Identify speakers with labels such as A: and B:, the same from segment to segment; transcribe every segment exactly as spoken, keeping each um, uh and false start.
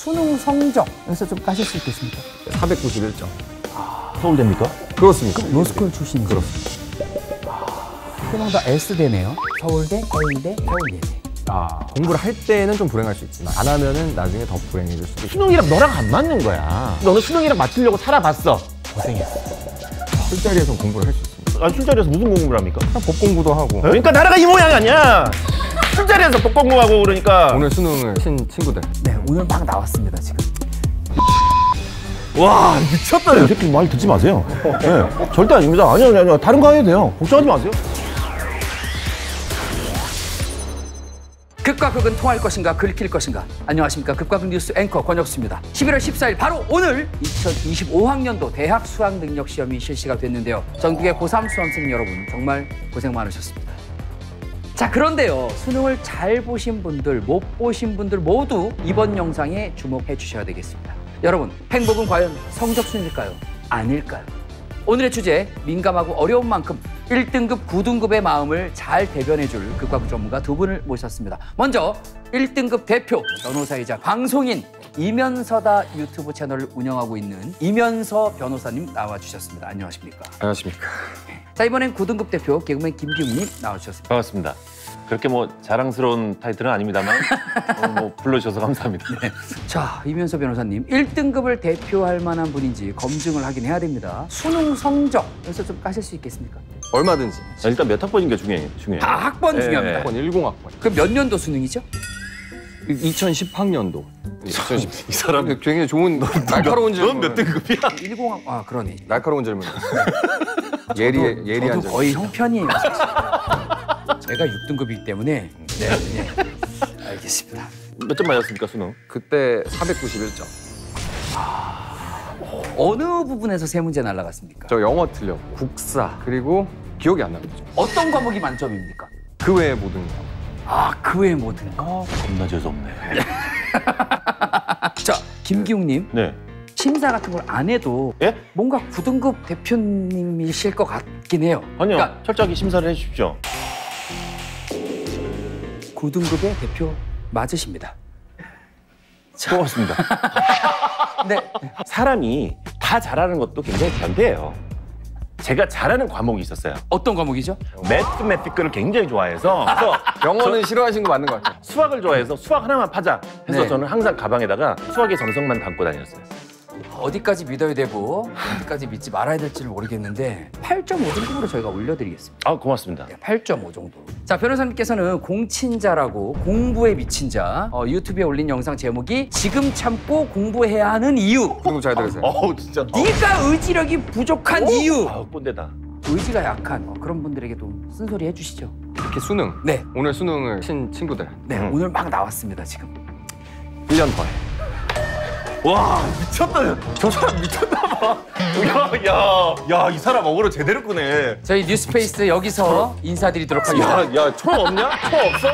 A: 수능 성적에서 좀 까실 수 있겠습니까?
B: 사백구십일 점.
C: 아, 서울대입니까?
B: 그렇습니다.
A: 로스쿨 출신이죠?
B: 그렇습니다.
A: 수능 다 S대네요. 서울대, 서울대, 서울예대.
B: 아, 공부를 할 때는 좀 불행할 수 있지만 안 하면은 나중에 더 불행해질 수도 있고.
C: 수능이랑 너랑 안 맞는 거야. 너는 수능이랑 맞추려고 살아봤어. 고생했어.
B: 술자리에서 공부를 할 수 있습니다.
C: 아, 술자리에서 무슨 공부를 합니까?
B: 법 공부도 하고.
C: 그러니까 나라가 이 모양이 아니야. 술자리에서 법 공부하고 그러니까.
B: 오늘 수능을 친 친구들.
A: 네, 오늘 막 나왔습니다, 지금.
C: 와, 미쳤다. 이 새끼 말 듣지 마세요. 네, 절대 아닙니다. 아니요, 아니요, 아니요. 다른 거 해야 돼요. 걱정하지 마세요.
A: 극과 극은 통할 것인가 긁힐 것인가. 안녕하십니까, 극과 극 뉴스 앵커 권혁수입니다. 십일월 십사일 바로 오늘 이천이십오 학년도 대학 수학능력시험이 실시가 됐는데요. 전국의 고삼 수험생 여러분 정말 고생 많으셨습니다. 자, 그런데요, 수능을 잘 보신 분들, 못 보신 분들 모두 이번 영상에 주목해 주셔야 되겠습니다. 여러분, 행복은 과연 성적순일까요? 아닐까요? 오늘의 주제, 민감하고 어려운 만큼 일 등급, 구 등급의 마음을 잘 대변해줄 극과 극 전문가 두 분을 모셨습니다. 먼저 일 등급 대표 변호사이자 방송인 이면서다 유튜브 채널을 운영하고 있는 이면서 변호사님 나와주셨습니다. 안녕하십니까?
B: 안녕하십니까.
A: 자, 이번엔 구 등급 대표 개그맨 김기웅님 나와주셨습니다.
D: 반갑습니다. 그렇게 뭐 자랑스러운 타이틀은 아닙니다만 어, 뭐 불러주셔서 감사합니다.
A: 네. 자, 이면서 변호사님, 일 등급을 대표할 만한 분인지 검증을 하긴 해야 됩니다. 수능 성적에서 좀 까실 수 있겠습니까?
B: 얼마든지.
D: 자, 일단 몇 학번인 게 중요해요. 중요해요.
A: 다 학번
D: 네.
A: 중요합니다.
B: 학번 십 학번.
A: 그럼 몇 년도 수능이죠?
B: 이천십 학년도. 이천십.
D: 이 사람
B: 굉장히 좋은 날카로운 질문.
D: 넌 몇 등급이야?
A: 십, 아, 그러네.
B: 날카로운 질문. 예리 예리한
A: 저도
B: 질문.
A: 거의 형 편이에요. 사실. 제가 육 등급이기 때문에. 네, 네. 알겠습니다.
D: 몇 점 맞았습니까 수능?
B: 그때 사백구십일 점.
A: 어느 부분에서 세 문제 날라갔습니까?
B: 저 영어 틀렸고 국사 그리고 기억이 안 납니다.
A: 어떤 과목이 만점입니까?
B: 그 외의 모든 거.
A: 아, 그 외의 모든 거.
D: 겁나 재수없네.
A: 자, 김기웅님.
D: 네.
A: 심사 같은 걸 안 해도
D: 예?
A: 뭔가 구 등급 대표님이실 것 같긴 해요.
D: 아니요.
A: 그러니까
D: 철저하게 심사를 해주십시오.
A: 구 등급의 대표 맞으십니다.
D: 고맙습니다.
A: 네.
D: 사람이 다 잘하는 것도 굉장히 변태예요. 제가 잘하는 과목이 있었어요.
A: 어떤 과목이죠?
D: 매스매티크를 굉장히 좋아해서 그래서
B: 영어는 싫어하신 거 맞는 것 같아요.
D: 수학을 좋아해서 수학 하나만 파자 해서
A: 네.
D: 저는 항상 가방에다가 수학의 정성만 담고 다녔어요.
A: 어디까지 믿어야 되고 어디까지 믿지 말아야 될지를 모르겠는데 팔 점 오 등급으로 저희가 올려드리겠습니다.
D: 아, 고맙습니다.
A: 네, 팔 점 오 정도. 자, 변호사님께서는 공친자라고 공부에 미친 자, 어, 유튜브에 올린 영상 제목이 지금 참고 공부해야 하는 이유.
B: 그리고 잘 들으세요.
D: 어우, 진짜.
A: 네가 의지력이 부족한 이유.
D: 아우, 꼰대다.
A: 의지가 약한 어, 그런 분들에게 좀 쓴소리 해주시죠.
B: 특히 수능.
A: 네,
B: 오늘 수능을 친 친구들.
A: 네
D: 음.
A: 오늘 막 나왔습니다 지금.
B: 일 년 더 해.
D: 와, 미쳤다. 저 사람 미쳤나 봐. 야, 야, 야, 이 사람 어그로 제대로 끄네.
A: 저희 뉴스페이스 여기서 인사드리도록 하겠습니다.
D: 야, 야, 총 없냐? 총 없어?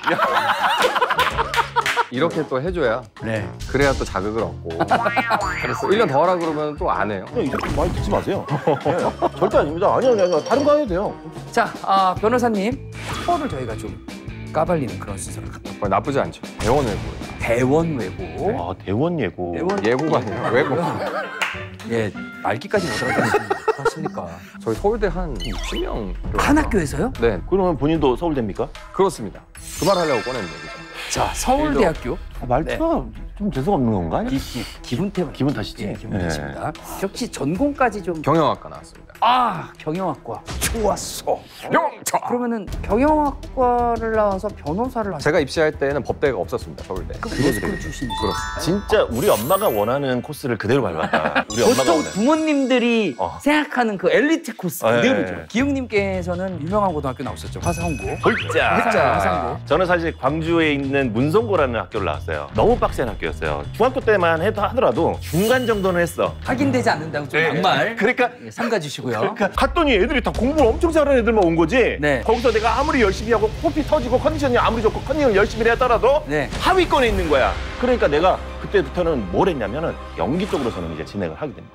B: 이렇게 또 해줘야
A: 네.
B: 그래야 또 자극을 얻고. 그래서 일 년 더 하라 그러면 또 안 해요.
D: 그냥 이렇게 많이 듣지 마세요. 네, 절대 아닙니다. 아니요, 아니요. 다른 거 해도 돼요.
A: 자, 아, 변호사님 첫 번을 저희가 좀 까발리는 그런 순서를 갖다.
B: 어, 나쁘지 않죠. 대원 외고.
A: 대원 외고.
D: 와, 대원 예고.
A: 대원
B: 예고가 아니라 외고.
A: 예, 말기까지 못 알아듣습니까?
B: 저희 서울대 한 육십 명.
A: 한 학교에서요?
B: 네,
D: 그러면 본인도 서울대입니까?
B: 그렇습니다. 그 말 하려고 꺼낸 얘기죠.
A: 자, 서울대학교.
D: 아, 말투가 좀 재수가 없는 건가?
A: 기, 기, 기분 때문에.
D: 기분 탓이지?
A: 예, 기분
D: 네.
A: 탓입니다. 역시 전공까지 좀.
B: 경영학과 나왔습니다.
A: 아, 경영학과. 좋았어.
B: 영차.
A: 그러면은 경영학과를 나와서 변호사를 하셨어요?
B: 제가 입시할 때는 법대가 없었습니다. 서울대.
A: 로스쿨 출신이시죠?
B: 그렇습니다.
D: 진짜 우리 엄마가 원하는 코스를 그대로 밟았다. 우리 엄마가
A: 보통
D: 원하는.
A: 부모님들이
D: 어.
A: 생각하는 그 엘리트 코스
D: 아,
A: 그대로죠.
D: 예, 예.
A: 기웅님께서는 유명한 고등학교 나오셨죠. 화성고.
D: 홀짜.
A: 홀짜. 화성고.
D: 저는 사실 광주에 있는 문성고라는 학교를 나왔어요. 너무 빡센 학교였어요. 중학교 때만 해도 하더라도 중간 정도는 했어.
A: 확인되지 않는다고 좀
D: 예,
A: 막말.
D: 그러니까
A: 예, 삼가주시고요.
D: 그러니까 갔더니 애들이 다 공부를 엄청 잘하는 애들만 온 거지.
A: 네.
D: 거기서 내가 아무리 열심히 하고 코피 터지고 컨디션이 아무리 좋고 컨디션을 열심히 하더라도
A: 네.
D: 하위권에 있는 거야.
C: 그러니까 내가 그때부터는 뭘 했냐면은 연기 쪽으로서는 이제 진행을 하게 됩니다.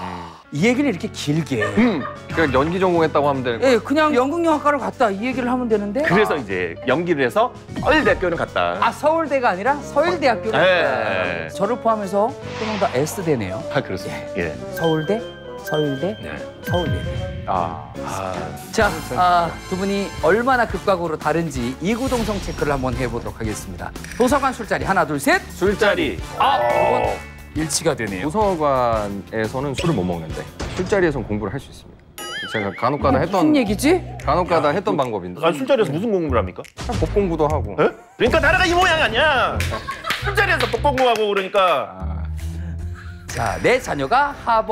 A: 이 얘기를 이렇게 길게.
B: 음, 그냥 연기 전공했다고 하면 되는 거예요.
A: 예, 그냥 연극영화과를 갔다 이 얘기를 하면 되는데.
C: 그래서 이제 연기를 해서 서울대학교는 갔다.
A: 아, 서울대가 아니라 서울대학교를
C: 네.
A: 갔다. 저를 포함해서 세명 다 S대네요.
C: 아, 그렇습니다. 예.
A: 서울대, 서울대,
C: 네.
A: 서울대.
B: 아,
C: 아,
A: 자, 아, 두 분이 얼마나 극과극으로 다른지 이구동성 체크를 한번 해보도록 하겠습니다. 도서관 술자리 하나, 둘, 셋.
C: 술자리.
A: 아, 이건 일치가 되네요.
B: 도서관에서는 술을 못 먹는데 술자리에서는 공부를 할 수 있습니다. 제가 간혹가다 했던
A: 무슨 얘기지?
B: 간혹가다 했던 방법인데
C: 아, 술자리에서 무슨 공부를 합니까?
B: 법 공부도 하고.
C: 예? 그러니까 나라가 이 모양 아니야. 술자리에서 법 공부하고 그러니까.
B: 아,
A: 자, 내 자녀가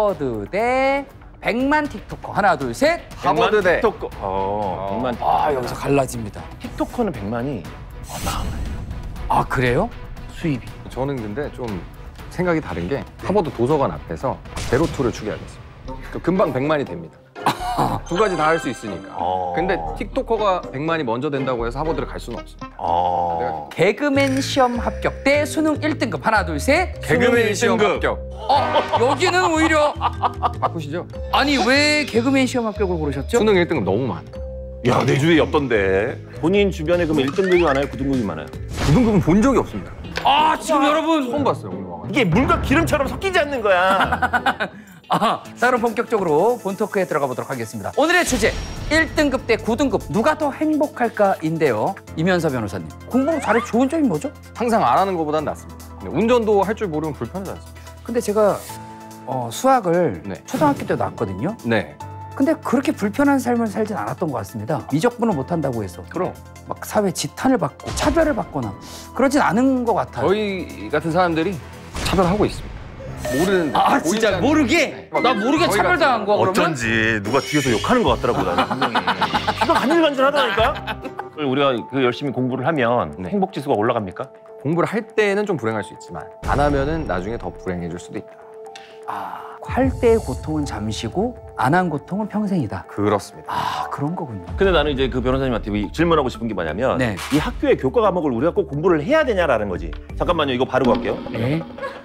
A: 하버드대 백만 틱토커 하나, 둘, 셋.
B: 하버드대.
C: 틱토커. 어, 백만.
A: 아, 여기서 갈라집니다.
C: 틱토커는 백만이 어마어마해요.
A: 아, 그래요?
C: 수입이.
B: 저는 근데 좀 생각이 다른 게 하버드 도서관 앞에서 제로투를 추게하겠습니다. 그 금방 백만이 됩니다. 두 가지 다 할 수 있으니까.
C: 어.
B: 근데 틱토커가 백만이 먼저 된다고 해서 하버드를 갈 수는 없습니다.
C: 어.
A: 개그맨 시험 합격 대 수능 일 등급 하나, 둘, 셋.
B: 개그맨 시험
C: 등급.
B: 합격.
A: 어, 여기는 오히려
B: 바꾸시죠?
A: 아니 왜 개그맨 시험 합격을 고르셨죠?
B: 수능 일 등급 너무 많아.
C: 야, 내 주위에 없던데. 본인 주변에 그럼 일 등급이 많아요? 구 등급이 많아요?
B: 구 등급은 본 적이 없습니다.
A: 아, 지금 여러분.
B: 처음 봤어요, 오늘 와가지고.
C: 이게 물과 기름처럼 섞이지 않는 거야.
A: 아, 자, 그럼 본격적으로 본토크에 들어가 보도록 하겠습니다. 오늘의 주제, 일 등급 대 구 등급 누가 더 행복할까인데요. 이면서 변호사님, 공부 잘해 좋은 점이 뭐죠?
B: 항상 안 하는 것보단 낫습니다. 근데 운전도 할 줄 모르면 불편하지 않습니까?
A: 근데 제가 어, 수학을
B: 네.
A: 초등학교 때 놨거든요.
B: 네.
A: 근데 그렇게 불편한 삶을 살진 않았던 것 같습니다. 미적분을 못한다고 해서
B: 그럼.
A: 막 사회 지탄을 받고 차별을 받거나 그러진 않은 것 같아요.
B: 저희 같은 사람들이 차별하고 있습니다. 모르는데.
A: 아,
B: 보이지
A: 진짜
B: 않는-
A: 모르게?
B: 네.
A: 나 모르게
B: 저희
A: 차별당한
B: 같은
A: 거야, 그러면?
C: 어쩐지 누가 뒤에서 욕하는 것 같더라고, 나는 분명히. 귀가 간질간질하다니까? 우리가 그 열심히 공부를 하면
B: 네.
C: 행복지수가 올라갑니까?
B: 공부를 할 때는 좀 불행할 수 있지만 안 하면은 나중에 더 불행해질 수도 있다.
A: 아, 할 때의 고통은 잠시고 안 한 고통은 평생이다.
B: 그렇습니다.
A: 아, 그런 거군요.
C: 근데 나는 이제 그 변호사님한테 질문하고 싶은 게 뭐냐면
A: 네.
C: 이 학교의 교과 과목을 우리가 꼭 공부를 해야 되냐라는 거지. 잠깐만요, 이거 바르고 갈게요.
A: 네.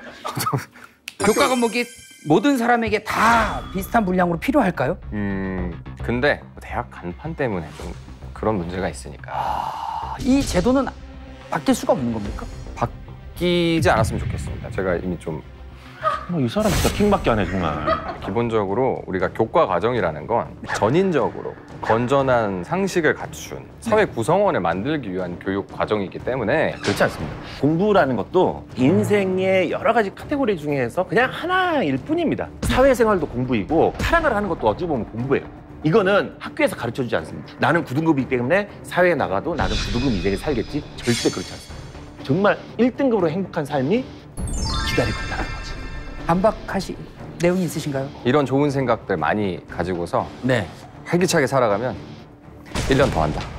A: 교과 과목이 모든 사람에게 다 비슷한 분량으로 필요할까요?
B: 음, 근데 대학 간판 때문에 좀 그런 문제가 있으니까
A: 아, 이 제도는 바뀔 수가 없는 겁니까?
B: 바뀌지 않았으면 좋겠습니다. 제가 이미 좀
C: 뭐 이 사람 진짜 킹밖에 안 해, 정말.
B: 기본적으로 우리가 교과 과정이라는 건 전인적으로 건전한 상식을 갖춘 사회 구성원을 만들기 위한 교육 과정이기 때문에
C: 그렇지 않습니다. 공부라는 것도 인생의 여러 가지 카테고리 중에서 그냥 하나일 뿐입니다. 사회생활도 공부이고 사랑을 하는 것도 어찌 보면 공부예요. 이거는 학교에서 가르쳐주지 않습니다. 나는 구 등급이기 때문에 사회에 나가도 나는 구 등급 인생을 살겠지? 절대 그렇지 않습니다. 정말 일 등급으로 행복한 삶이 기다리고 있다는 거지.
A: 반박하실 내용이 있으신가요?
B: 이런 좋은 생각들 많이 가지고서
A: 네.
B: 활기차게 살아가면 일 년 더 한다.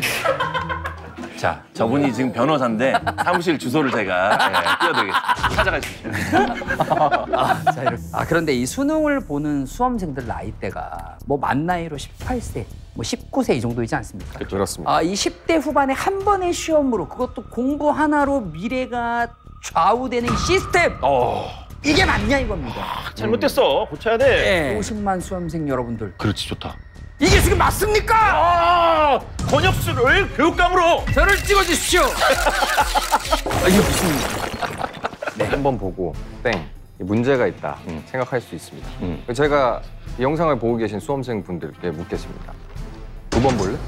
C: 자, 저분이 지금 변호사인데 사무실 주소를 제가 예, 띄워드리겠습니다. 찾아가십시오.
A: 아, 자, 이렇게. 아, 그런데 이 수능을 보는 수험생들 나이대가 뭐 만 나이로 십팔 세, 뭐 십구 세 이 정도이지 않습니까?
B: 그렇습니다.
A: 아, 이 십 대 후반에 한 번의 시험으로 그것도 공부 하나로 미래가 좌우되는 시스템!
C: 어,
A: 이게 맞냐 이겁니다.
C: 잘못됐어. 고쳐야 돼.
A: 오십만 수험생 여러분들,
C: 그렇지, 좋다.
A: 이게 지금 맞습니까?
C: 아, 권역수를 교육감으로.
A: 저를 찍어주십시오. 아, 이게 무슨
B: 네. 한 번 보고 땡 문제가 있다
C: 음.
B: 생각할 수 있습니다.
C: 음.
B: 제가 이 영상을 보고 계신 수험생 분들께 묻겠습니다. 두 번 볼래?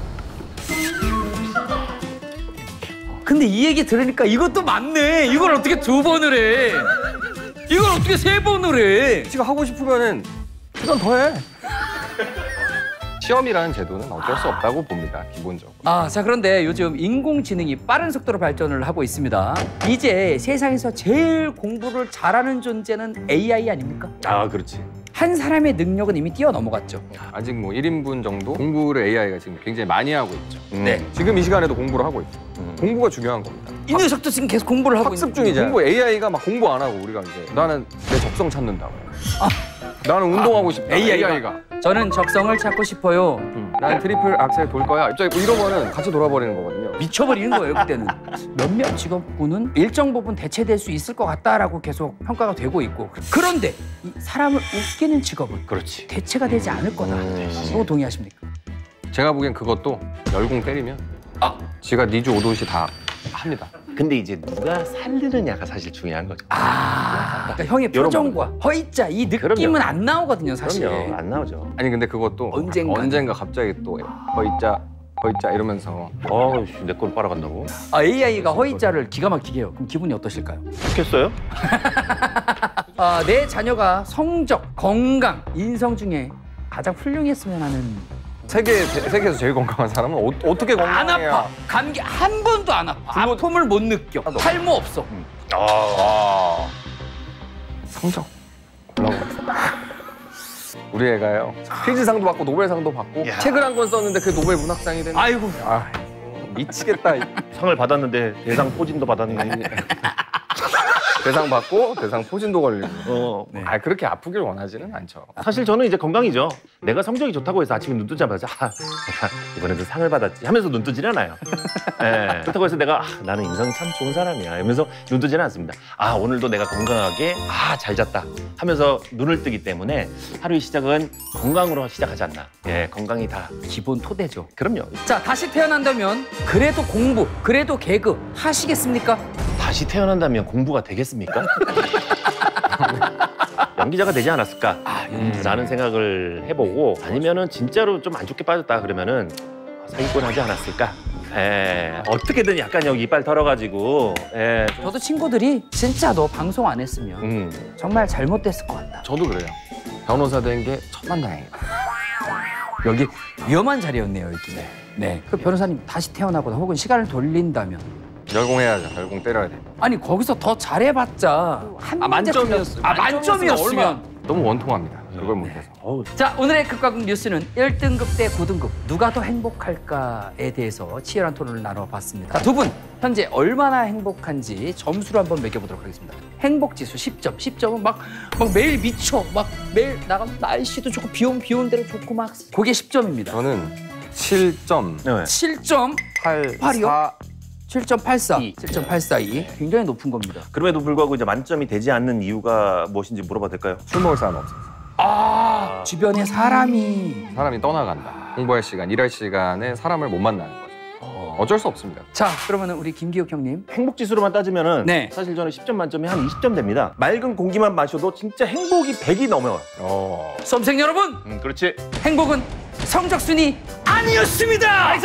A: 근데 이 얘기 들으니까 이것도 맞네. 이걸 어떻게 두 번을 해? 이걸 어떻게 세 번을 해?
B: 지가 하고 싶으면은 시간 더 해. 시험이라는 제도는 어쩔 수 없다고 봅니다, 기본적으로.
A: 아, 자, 그런데 요즘 인공지능이 빠른 속도로 발전을 하고 있습니다. 이제 세상에서 제일 공부를 잘하는 존재는 에이아이 아닙니까?
C: 아, 그렇지.
A: 한 사람의 능력은 이미 뛰어넘어갔죠.
B: 아직 뭐 일 인분 정도 공부를 에이아이가 지금 굉장히 많이 하고 있죠.
A: 네.
B: 지금 이 시간에도 공부를 하고 있죠.
C: 음.
B: 공부가 중요한 겁니다.
A: 이 녀석도 지금 계속 공부를 하고
B: 학습
A: 있는
B: 중이잖아요. 공부 에이아이가 막 공부 안 하고 우리가 이제 나는 내 적성 찾는다고. 나는 운동하고 싶다.
A: 에이아이가.
B: 에이아이가.
A: 저는 적성을 찾고 싶어요.
B: 난 트리플 악셀 돌 거야. 갑자기 뭐 이러면은 같이 돌아버리는 거거든요.
A: 미쳐버리는 거예요, 그때는. 몇몇 직업군은 일정 부분 대체될 수 있을 것 같다라고 계속 평가가 되고 있고. 그런데 이 사람을 웃기는 직업은
C: 그렇지.
A: 대체가 되지 않을 거다. 이거 동의하십니까?
B: 제가 보기엔 그것도 열공 때리면 아, 지가 니주 오도시 다 합니다.
C: 근데 이제 누가 살리느냐가 사실 중요한 거죠.
A: 아, 그러니까 형의 표정과 허이자 이 느낌은
C: 그럼요.
A: 안 나오거든요, 사실.
C: 그럼요. 안 나오죠.
B: 아니 근데 그것도
A: 언젠가.
B: 언젠가 갑자기 또 허이자 허이자 이러면서
C: 어우씨, 내 걸 빨아간다고?
A: 아, 에이아이가 허이자를 기가 막히게 해요. 그럼 기분이 어떠실까요?
C: 좋겠어요?
A: 아, 내 자녀가 성적, 건강, 인성 중에 가장 훌륭했으면 하는.
B: 세계 세계에서 제일 건강한 사람은 어, 어떻게
A: 안
B: 건강해야?
A: 아파. 감기 한 번도 안 아파. 아픔을 못 느껴. 탈모 없어.
B: 아, 성적 올라오겠습니다. 우리 애가요 피즈상도 받고 노벨상도 받고
C: 야.
B: 책을 한 권 썼는데 그게 노벨 문학상이 되는.
A: 아이고.
B: 아, 미치겠다.
C: 상을 받았는데 대상 포진도 받았네.
B: 대상 받고 대상 포진도 걸리고.
C: 어.
A: 네.
B: 아, 그렇게 아프길 원하지는 않죠.
C: 사실 저는 이제 건강이죠. 내가 성적이 좋다고 해서 아침에 눈 뜨자마자 아, 내가 이번에도 상을 받았지 하면서 눈 뜨지는 않아요. 예. 그렇다고 해서 내가 아, 나는 인성이 참 좋은 사람이야 이러면서 눈 뜨지는 않습니다. 아, 오늘도 내가 건강하게 아, 잘 잤다 하면서 눈을 뜨기 때문에 하루의 시작은 건강으로 시작하지 않나. 예, 건강이 다.
A: 기본 토대죠.
C: 그럼요.
A: 자, 다시 태어난다면 그래도 공부, 그래도 개그 하시겠습니까?
C: 다시 태어난다면 공부가 되겠습니까? 연기자가 되지 않았을까? 음, 라는 생각을 해보고 아니면은 진짜로 좀 안 좋게 빠졌다 그러면은 사기꾼 하지 않았을까? 예, 어떻게든 약간 여기 이빨 털어가지고 예, 좀,
A: 저도 친구들이 진짜 너 방송 안 했으면
C: 음,
A: 정말 잘못됐을 것 같다.
B: 저도 그래요. 변호사 된 게 천만다행이다.
A: 여기 위험한 자리였네요, 여기. 네. 네. 그 변호사님 다시 태어나거나 혹은 시간을 돌린다면
B: 열공해야죠. 열공 때려야 돼.
A: 아니 거기서 더 잘해봤자 한
B: 아,
A: 문제
B: 만점이었어요.
A: 틀렸- 아, 만점이었으면.
B: 너무 원통합니다. 그걸 못해서.
C: 어우,
A: 자, 오늘의 극과 극 뉴스는 일 등급 대 구 등급 누가 더 행복할까에 대해서 치열한 토론을 나눠봤습니다. 두 분 현재 얼마나 행복한지 점수를 한번 매겨보도록 하겠습니다. 행복지수 십 점. 십 점은 막, 막 매일 미쳐. 막 매일 나가면 날씨도 좋고 비 오면 비 오는 대로 좋고 막 그게 십 점입니다.
B: 저는 칠 점
C: 네.
A: 칠 점
B: 팔
A: 팔이요?
B: 사.
A: 칠 점 팔사.
C: 이.
A: 칠 점 팔사이. 굉장히 높은 겁니다.
C: 그럼에도 불구하고 이제 만점이 되지 않는 이유가 무엇인지 물어봐도 될까요?
B: 술 먹을 사람 없어서.
A: 아, 주변에 사람이.
B: 사람이 떠나간다. 공부할 시간, 일할 시간에 사람을 못 만나는 거죠. 어쩔 수 없습니다.
A: 자, 그러면은 우리 김기욱 형님.
C: 행복 지수로만 따지면은
A: 네.
C: 사실 저는 십 점 만점에 한 이십 점 됩니다. 맑은 공기만 마셔도 진짜 행복이 백이 넘어요.
B: 어.
A: 수험생 여러분,
C: 음, 그렇지.
A: 행복은 성적순이 아니었습니다. 나이스!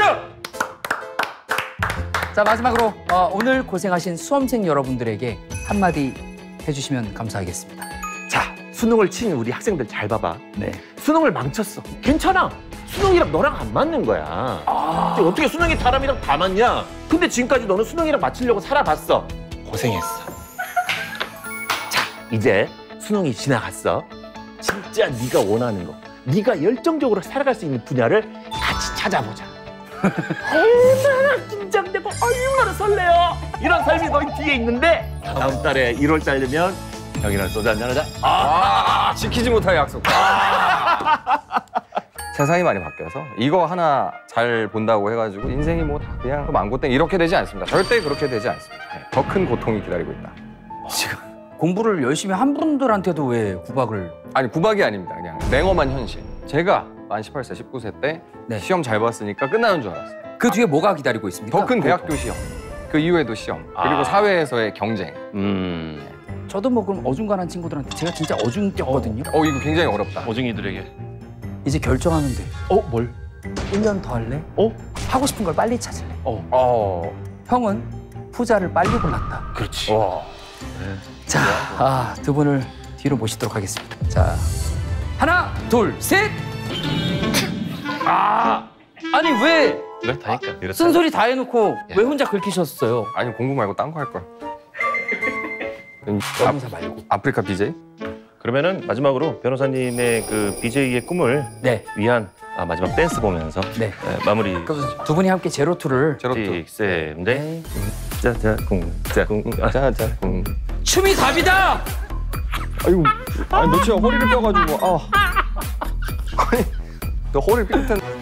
A: 자, 마지막으로 어, 오늘 고생하신 수험생 여러분들에게 한마디 해주시면 감사하겠습니다.
C: 자, 수능을 친 우리 학생들 잘 봐봐.
A: 네.
C: 수능을 망쳤어. 괜찮아. 수능이랑 너랑 안 맞는 거야.
A: 아,
C: 어떻게 수능이 사람이랑 다 맞냐? 근데 지금까지 너는 수능이랑 맞추려고 살아봤어. 고생했어. 자, 이제 수능이 지나갔어. 진짜 네가 원하는 거, 네가 열정적으로 살아갈 수 있는 분야를 같이 찾아보자. 얼마나 긴장되고 얼마나 설레요. 이런 삶이 너희 뒤에 있는데 다음 달에 일월 달이면 형이랑 소주 한잔 하자.
B: 아, 지키지 못할 약속. 세상이 많이 바뀌어서 이거 하나 잘 본다고 해가지고 인생이 뭐 다 그냥 망고땡 이렇게 되지 않습니다. 절대 그렇게 되지 않습니다. 더 큰 고통이 기다리고 있다.
A: 지금 공부를 열심히 한 분들한테도 왜 구박을?
B: 아니 구박이 아닙니다. 그냥 냉엄한 현실. 제가 만 십팔 세, 십구 세 때
A: 네.
B: 시험 잘 봤으니까 끝나는 줄 알았어요.
A: 그 뒤에 뭐가 기다리고 있습니까?
B: 더 큰 대학교 시험, 그 이후에도 시험, 그리고
C: 아.
B: 사회에서의 경쟁.
C: 음,
A: 저도 뭐 그럼 어중간한 친구들한테 제가 진짜 어중뛰었거든요.
B: 어 이거 굉장히 어렵다.
C: 어중이들에게.
A: 이제 결정하면 돼.
C: 어, 뭘?
A: 일 년 더 할래?
C: 어?
A: 하고 싶은 걸 빨리 찾을래?
C: 어,
B: 어,
A: 형은 후자를 빨리 골랐다.
C: 그렇지.
B: 와.
A: 자, 아, 두 분을 뒤로 모시도록 하겠습니다. 자, 하나, 둘, 셋. 아, 아니 왜
C: 이렇다니까. 이렇다.
A: 쓴소리 다 해놓고 왜 혼자 긁히셨어요?
B: 아니 공부 말고 딴 거 할 걸.
A: 변호사 말고.
B: 아프리카 비제이?
C: 그러면은 마지막으로 변호사님의 그 비제이의 꿈을
A: 네,
C: 위한 아, 마지막 댄스 보면서
A: 네.
C: 네, 마무리.
A: 그럼 두 분이 함께 제로투를
B: 제로투.
C: 셋, 넷. 짜자궁, 짜궁, 짜자궁.
A: 춤이 답이다.
B: 아이고, 아니 며칠 허리를 펴가지고 아. 아니, 너 허리를 삐끗한.